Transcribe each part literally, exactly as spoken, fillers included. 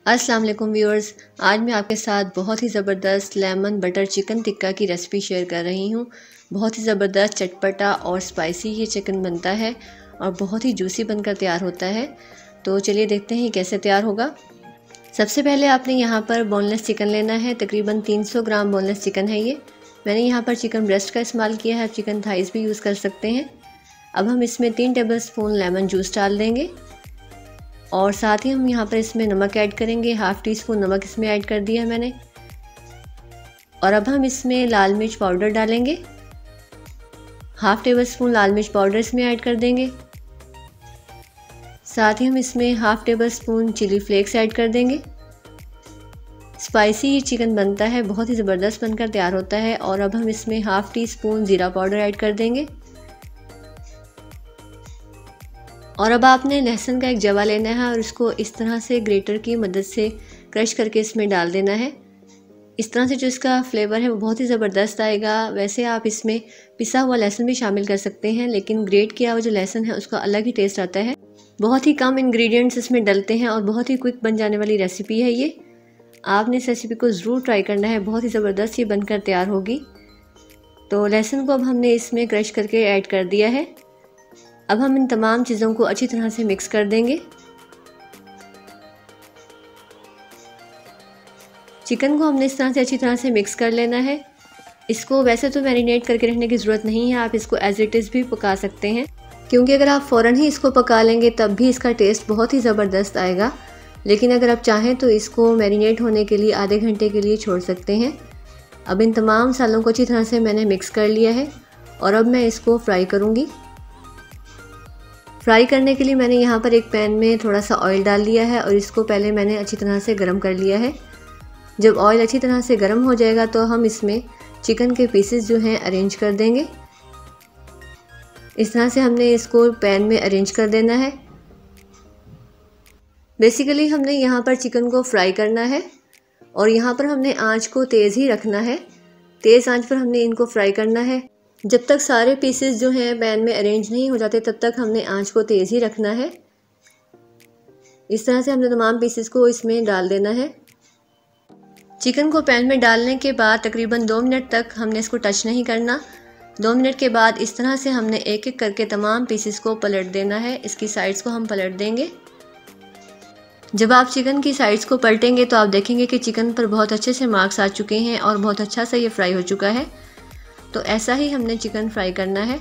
अस्सलाम वालेकुम व्यूअर्स, आज मैं आपके साथ बहुत ही ज़बरदस्त लेमन बटर चिकन टिक्का की रेसिपी शेयर कर रही हूँ। बहुत ही ज़बरदस्त चटपटा और स्पाइसी ये चिकन बनता है और बहुत ही जूसी बनकर तैयार होता है। तो चलिए देखते हैं कैसे तैयार होगा। सबसे पहले आपने यहाँ पर बोनलेस चिकन लेना है। तकरीबन तीन सौ ग्राम बोनलेस चिकन है ये। मैंने यहाँ पर चिकन ब्रेस्ट का इस्तेमाल किया है, चिकन थाइस भी यूज़ कर सकते हैं। अब हम इसमें तीन टेबल स्पून लेमन जूस डाल देंगे और साथ ही हम यहाँ पर इसमें नमक ऐड करेंगे। हाफ़ टी स्पून नमक इसमें ऐड कर दिया है मैंने। और अब हम इसमें लाल मिर्च पाउडर डालेंगे। हाफ़ टेबल स्पून लाल मिर्च पाउडर इसमें ऐड कर देंगे। साथ ही हम इसमें half tablespoon chilli flakes add कर देंगे। स्पाइसी ये चिकन बनता है, बहुत ही ज़बरदस्त बनकर तैयार होता है। और अब हम इसमें हाफ़ टी स्पून ज़ीरा पाउडर ऐड कर देंगे। और अब आपने लहसुन का एक जवा लेना है और इसको इस तरह से ग्रेटर की मदद से क्रश करके इसमें डाल देना है। इस तरह से जो इसका फ्लेवर है वो बहुत ही ज़बरदस्त आएगा। वैसे आप इसमें पिसा हुआ लहसुन भी शामिल कर सकते हैं, लेकिन ग्रेट किया हुआ जो लहसुन है उसका अलग ही टेस्ट आता है। बहुत ही कम इंग्रेडिएंट्स इसमें डलते हैं और बहुत ही क्विक बन जाने वाली रेसिपी है ये। आपने इस रेसिपी को ज़रूर ट्राई करना है, बहुत ही ज़बरदस्त ये बनकर तैयार होगी। तो लहसुन को अब हमने इसमें क्रश करके ऐड कर दिया है। अब हम इन तमाम चीज़ों को अच्छी तरह से मिक्स कर देंगे। चिकन को हमने इस तरह से अच्छी तरह से मिक्स कर लेना है। इसको वैसे तो मैरिनेट करके रखने की ज़रूरत नहीं है, आप इसको एज इट इज़ भी पका सकते हैं, क्योंकि अगर आप फ़ौरन ही इसको पका लेंगे तब भी इसका टेस्ट बहुत ही ज़बरदस्त आएगा। लेकिन अगर आप चाहें तो इसको मैरिनेट होने के लिए आधे घंटे के लिए छोड़ सकते हैं। अब इन तमाम मसालों को अच्छी तरह से मैंने मिक्स कर लिया है और अब मैं इसको फ्राई करूँगी। फ्राई करने के लिए मैंने यहाँ पर एक पैन में थोड़ा सा ऑयल डाल लिया है और इसको पहले मैंने अच्छी तरह से गर्म कर लिया है। जब ऑयल अच्छी तरह से गर्म हो जाएगा तो हम इसमें चिकन के पीसेस जो हैं अरेंज कर देंगे। इस तरह से हमने इसको पैन में अरेंज कर देना है। बेसिकली हमने यहाँ पर चिकन को फ्राई करना है और यहाँ पर हमने आँच को तेज़ ही रखना है। तेज़ आँच पर हमने इनको फ्राई करना है। जब तक सारे पीसेस जो हैं पैन में अरेंज नहीं हो जाते तब तक हमने आंच को तेज़ ही रखना है। इस तरह से हमने तमाम पीसेस को इसमें डाल देना है। चिकन को पैन में डालने के बाद तकरीबन दो मिनट तक हमने इसको टच नहीं करना। दो मिनट के बाद इस तरह से हमने एक एक करके तमाम पीसेस को पलट देना है। इसकी साइड्स को हम पलट देंगे। जब आप चिकन की साइड्स को पलटेंगे तो आप देखेंगे कि चिकन पर बहुत अच्छे से मार्क्स आ चुके हैं और बहुत अच्छा सा ये फ्राई हो चुका है। तो ऐसा ही हमने चिकन फ्राई करना है।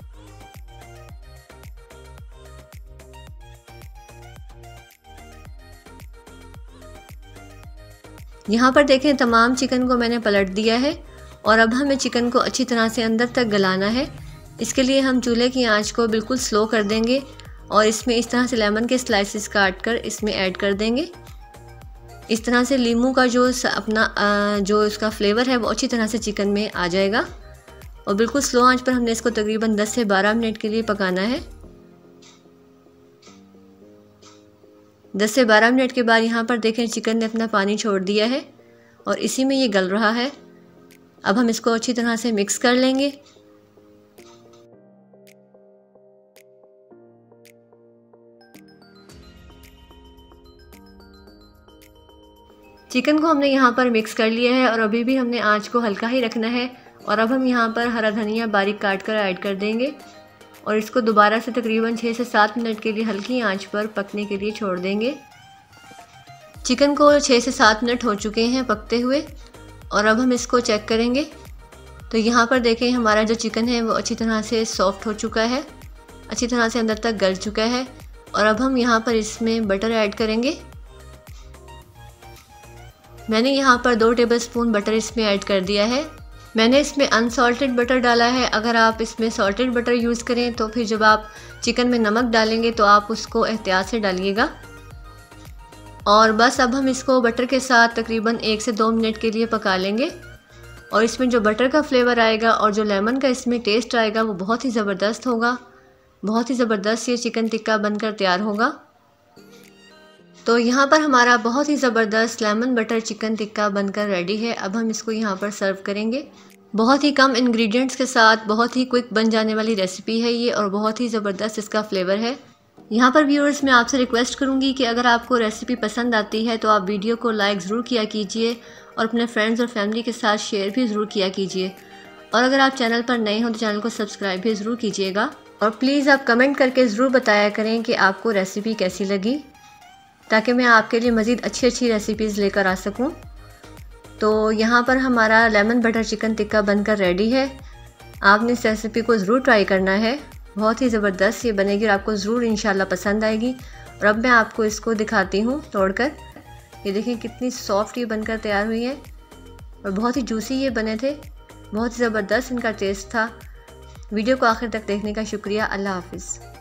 यहाँ पर देखें तमाम चिकन को मैंने पलट दिया है और अब हमें चिकन को अच्छी तरह से अंदर तक गलाना है। इसके लिए हम चूल्हे की आंच को बिल्कुल स्लो कर देंगे और इसमें इस तरह से लेमन के स्लाइसेस काट कर इसमें ऐड कर देंगे। इस तरह से लीमू का जो अपना जो इसका फ्लेवर है वो अच्छी तरह से चिकन में आ जाएगा। और बिल्कुल स्लो आंच पर हमने इसको तकरीबन दस से बारह मिनट के लिए पकाना है। दस से बारह मिनट के बाद यहाँ पर देखें चिकन ने अपना पानी छोड़ दिया है और इसी में ये गल रहा है। अब हम इसको अच्छी तरह से मिक्स कर लेंगे। चिकन को हमने यहाँ पर मिक्स कर लिया है और अभी भी हमने आँच को हल्का ही रखना है। और अब हम यहाँ पर हरा धनिया बारीक काट कर ऐड कर देंगे और इसको दोबारा से तकरीबन छः से सात मिनट के लिए हल्की आंच पर पकने के लिए छोड़ देंगे। चिकन को छः से सात मिनट हो चुके हैं पकते हुए और अब हम इसको चेक करेंगे। तो यहाँ पर देखें हमारा जो चिकन है वो अच्छी तरह से सॉफ्ट हो चुका है, अच्छी तरह से अंदर तक गल चुका है। और अब हम यहाँ पर इसमें बटर ऐड करेंगे। मैंने यहाँ पर दो टेबल स्पून बटर इसमें ऐड कर दिया है। मैंने इसमें अनसॉल्टेड बटर डाला है। अगर आप इसमें सॉल्टेड बटर यूज़ करें तो फिर जब आप चिकन में नमक डालेंगे तो आप उसको एहतियात से डालिएगा। और बस अब हम इसको बटर के साथ तकरीबन एक से दो मिनट के लिए पका लेंगे और इसमें जो बटर का फ्लेवर आएगा और जो लेमन का इसमें टेस्ट आएगा वो बहुत ही ज़बरदस्त होगा। बहुत ही ज़बरदस्त ये चिकन टिक्का बनकर तैयार होगा। तो यहाँ पर हमारा बहुत ही ज़बरदस्त लेमन बटर चिकन टिक्का बनकर रेडी है। अब हम इसको यहाँ पर सर्व करेंगे। बहुत ही कम इंग्रेडिएंट्स के साथ बहुत ही क्विक बन जाने वाली रेसिपी है ये और बहुत ही ज़बरदस्त इसका फ्लेवर है। यहाँ पर व्यूअर्स मैं आपसे रिक्वेस्ट करूँगी कि अगर आपको रेसिपी पसंद आती है तो आप वीडियो को लाइक ज़रूर किया कीजिए और अपने फ्रेंड्स और फैमिली के साथ शेयर भी ज़रूर किया कीजिए। और अगर आप चैनल पर नए हो तो चैनल को सब्सक्राइब भी ज़रूर कीजिएगा। और प्लीज़ आप कमेंट करके ज़रूर बताया करें कि आपको रेसिपी कैसी लगी, ताकि मैं आपके लिए मज़ीद अच्छी अच्छी रेसिपीज़ लेकर आ सकूं। तो यहाँ पर हमारा लेमन बटर चिकन टिक्का बनकर रेडी है। आपने इस रेसिपी को ज़रूर ट्राई करना है, बहुत ही ज़बरदस्त ये बनेगी और आपको ज़रूर इंशाल्लाह पसंद आएगी। और अब मैं आपको इसको दिखाती हूँ तोड़कर। ये देखिए कितनी सॉफ्ट ये बनकर तैयार हुई है और बहुत ही जूसी ये बने थे, बहुत ही ज़बरदस्त इनका टेस्ट था। वीडियो को आखिर तक देखने का शुक्रिया। अल्लाह हाफ़िज़।